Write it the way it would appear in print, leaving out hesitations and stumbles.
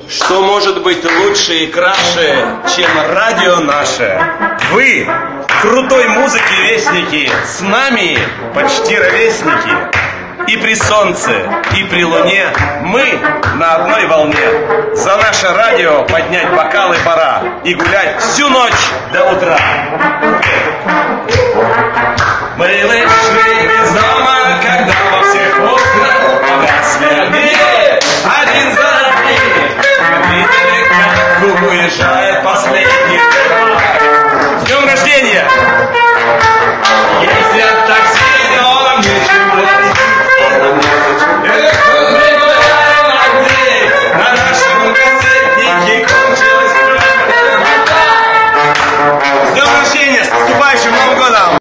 Что может быть лучше и краше, чем радио наше? Вы, крутой музыки вестники, с нами почти ровесники. И при солнце, и при луне мы на одной волне. За наше радио поднять бокалы пора и гулять всю ночь до утра. Мы вышли из дома, когда во всех окнах погасли огни. Один за одним мы видели, как уезжает последний. С днем рождения! Ездят так